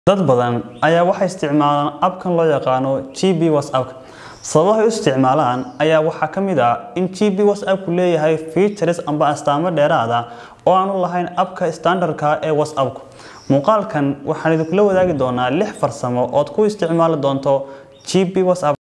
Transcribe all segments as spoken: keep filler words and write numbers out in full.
dad badan ayaa waxay isticmaalaan app-kan loo yaqaano G P WhatsApp. Sababaha ay u isticmaalaan ayaa waxaa ka mid ah in G P WhatsApp ku leeyahay features amba astaamo dheeraad ah oo aan u lahayn app-ka standardka ee WhatsApp. Muuqaalkan waxaan idinku wadaagi doonaa lix farsamo oo aad ku isticmaali doonto G P WhatsApp.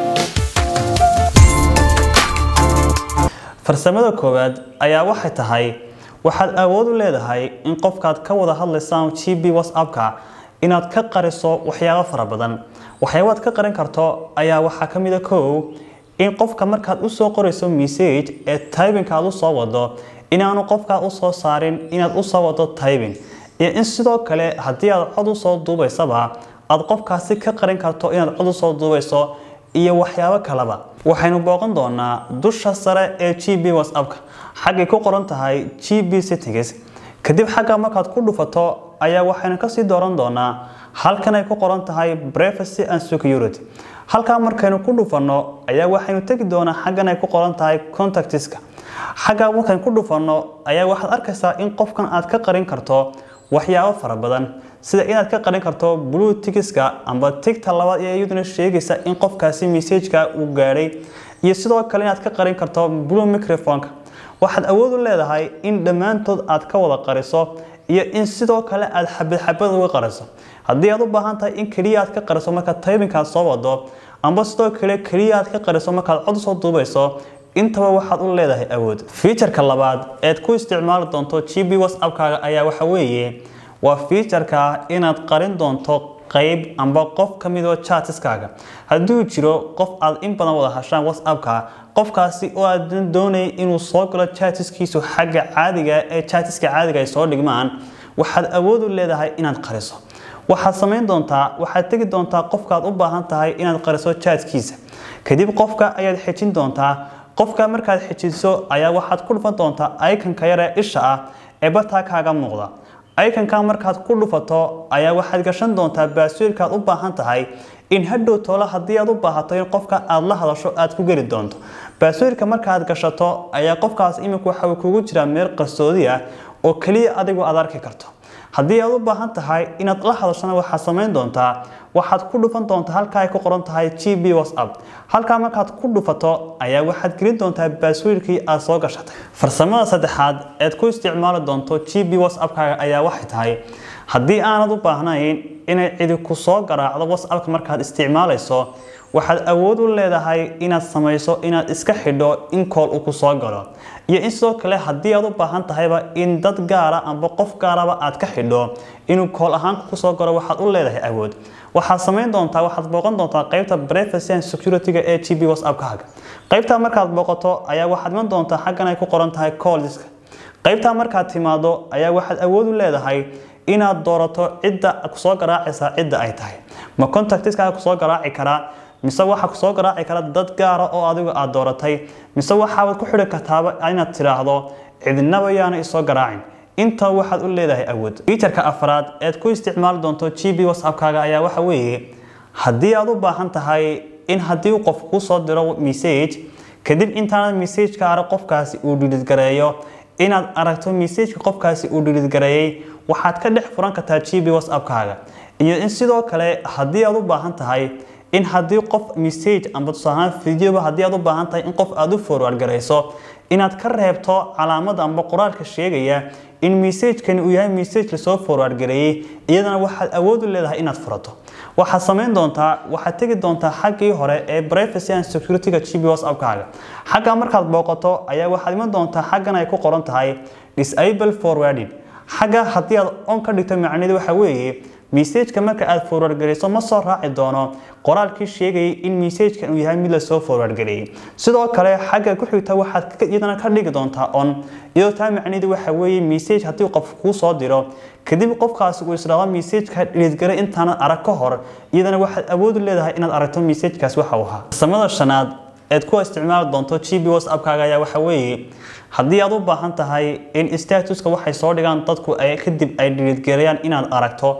Farsamada koowaad ayaa waxay tahay waxaad awood u leedahay in qofkaad ka wada hadlaysaan G P WhatsApp-ka inaad ka qariso waxyaabo fara badan. waxyaabaad ka qarin karto ayaa waxa ka mid ah koow in qofka markaad u soo qorayso message ee typing aad u soo wado inaanu qofka u soo saarin inaad u soo wado typing iyo in sidoo kale hadii aad cod u soo duubaysaba aad qofkaasi ka qarin karto inaad cod u soo duubayso iyo waxyaabo kaleba. waxaynu booqan doonaa dusha sare ee G P WhatsApp-ka xagga ku qoran tahay G P settings. kadib xagga markaad ku dhufato ayaa waxaynu ka sii dooran doonaa halkan ay ku qoran tahay privacy and security. halka markaynu ku dhufano ayaa waxaynu tagi doonaa xaggan ay ku qoran tahay contacts-ka. xagga markaynu ku dhufano ayaa waxaad arkaysaa in qofkan aad ka qarin karto waxyaabo fara badan sida inaad ka qarin karto blue ticks-ka amba tigta labaad ee iyaduna sheegaysa in qofkaasi message-ka uu gaaray iyo sidoo kale inaad ka qarin karto blue microphone-ka. waxaad awood u leedahay in dhamaantood aad ka wada qariso iyo in sidoo kale aad xabad xabad uga qariso. haddii aad u baahan tahay in kaliya aad ka qariso marka typing aad soo wado amba sidoo kale kaliya aad ka qariso marka cod soo duubayso intaba waxaad u leedahay awood. feature-ka labaad ee ku isticmaali doonto G P WhatsApp-kaaga ayaa waxa weeye waa feature-ka inaad qarin doonto qayb amba qof kamid ah chat-iskaaga. haddii jiro qof aad in badan wada hashaan WhatsApp-ka qofkaasi oo aad doonay inuu soo galo chat-iskiisu xagga caadiga ee chat-iska caadiga ay soo dhigmaan waxaad awood u leedahay inaad qariso. waxaad samayn doontaa waxaad tagi doontaa qofkaad u baahan tahay inaad qariso chat-kiisa. kadib qofka ayaad xijin doontaa qofka markaad xijiso ayaa waxaad ku dhufan doontaa icon-ka yar ee isha ah ee barta kaaga muuqda. icon-ka markaad ku dhufato ayaa waxaad gashan doontaa password-ka aad u baahan tahay in hadhow tola hadii aad u baahato in qofka aad la hadasho aad ku geli doonto. password-ka markaad gashato ayaa qofkaas imika waxa uu kugu jira meel qarsoodi ah oo kaliya adigu aad arki karto. haddii aad u baahan tahay inaad la hadashana waxaad samayn doontaa waxaad ku dhufan doontaa halka ay ku qoran tahay G P WhatsApp. halka markaad ku dhufato ayaa waxaad gelin doontaa password-kii aad soo gashatay. farsamada saddexaad ee ku isticmaali doonto G P WhatsApp-kaaga ayaa waxay tahay haddii aanad u baahnayn inay cidi ku soo garaacdo WhatsApp-ka markaad isticmaalayso waxaad awood u leedahay inaad samayso inaad iska xidho in call uu ku soo galo iyo in sidoo kale haddii aad u baahan tahayba in dad gaara amba qof gaaraba aad ka xidho inuu call ahaan ku soo galo waxaad u leedahay awood. waxaad samayn doontaa waxaad booqan doontaa qaybta privacy and security-ga ee G P WhatsApp-kaaga. qaybta markaad booqato ayaa waxaad iman doontaa xaggan ay ku qoran tahay calls-ka. qaybta markaad timaado ayaa waxaad awood u leedahay inaad doorato cidda ku soo garaacaysa cidda ay tahay. ma contacts-ka ku soo garaaci karaa mise waxa ku soo garaaci kara dad gaar ah oo adigu aad dooratay mise waxaad ku xidhi kartaa inaad tiraahdo cidnaba yaana isoo garaacin. inta waxaad u leedahay awood. feature-ka afraad ee ku isticmaali doonto G P WhatsApp-kaaga ayaa waxa weeye haddii aad u baahan tahay in haddii uu qof ku soo diro message kadib intaanad message-ka arag qofkaasi uu delete gareeyo inaad aragto message-ka qofkaasi uu delete gareeyay waxaad ka dhex furan kartaa G P WhatsApp-kaaga. iyo in sidoo kale haddii aad u baahan tahay in haddii qof message amba tusaale video haddii aad u baahan tahay in qof aad u forward gareyso inaad ka reebto calaamad amba qoraalka sheegaya in message-kan uu yahay message la soo forward gareeyay iyadana waxaad awood u leedahay inaad furato. waxaad samayn doontaa waxaad tagi doontaa xaggii hore ee privacy and security-ga G P WhatsApp-kaaga. xagga markaad booqato ayaa waxaad iman doontaa xaggan ay ku qoran tahay disable forwarding. xagga haddii aad on ka dhigto macnaheedu waxa weeye message-ka marka aad forward gareyso ma soo raaci doono qoraalkii sheegay in message-kan uu yahay mid la soo forward gareeyay. sidoo kale xagga ku xigta waxaad iyadana ka dhigi doontaa on iyadoo taa macnaheedu waxa weeye message haddii qof kuu soo diro kadib qofkaasi uu isdhaado message-ka delete garay intaan arag ka hor iyadana waxaad awood u leedahay inaad aragto message-kaas waxa uu ahaa. samada shanaad ee ku isticmaali doonto G P WhatsApp-kaaga ayaa waxa weeye haddii aad u baahan tahay in status-ka waxay soo dhigaan dadku ay kadib ay delete gareeyaan inaad aragto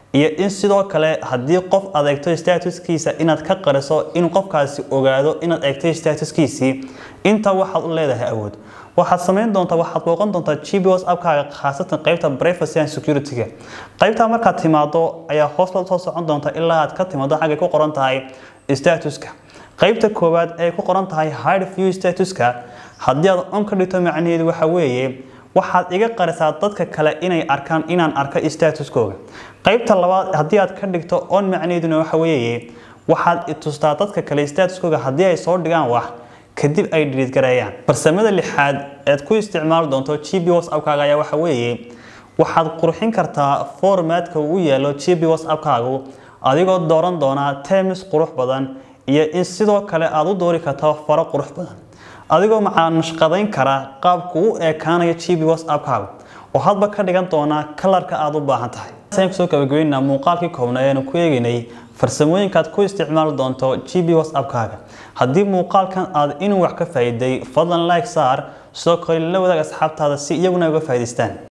iyo in sidoo kale haddii qof adeegto statuskiisa inaad ka qariso in qofkaasi ogaado inaad eegtay statuskiisii inta waxaad u leedahay awood waxaad sameyn doontaa waxaad booqan doontaa G P WhatsApp-kaaga khaasatan qaybta privacy and security-ga qaybta markaad timaado ayaa hoos loo soo socon doonta ilaa aad ka timaado xagga ku qoran tahay statuska qaybta koowaad ee ku qoran tahay hide view statuska haddii aad on ka dhigto macnaheedu waxa weeye waxaad iga qarisaa dadka kale inay arkaan inaan arka statuskooga qaybta labaad haddii aad ka dhigto on macnaheeduna waxa weeye waxaad i tustaa dadka kale statuskooga haddii ay soo dhigaan wax kadib ay delete gareeyaan farsamada lixaad ee ku isticmaal doonto G P WhatsApp-kaaga ayaa waxa weeye waxaad qurxin kartaa format-ka uu yaalo G P WhatsApp-kaagu adigoo dooran doona themes qurux badan iyo in sidoo kale aad u doori karto faro qurux badan adigoo macaan nashqadayn kara qaabku u eekaanayo G P WhatsApp-kaaga oo hadba ka dhigan doona kalarka aad u baahan tahay sayn soo gabagabeynaa muuqaalkii koobnaa ee ku eeginay farsamooyinka aad ku isticmaal doonto G P WhatsApp-kaaga haddii muuqaalkan aad inuu wax ka faa'iiday fadlan like saar soo kale la wadaag asxaabtaada si iyaguna uga faa'iideystaan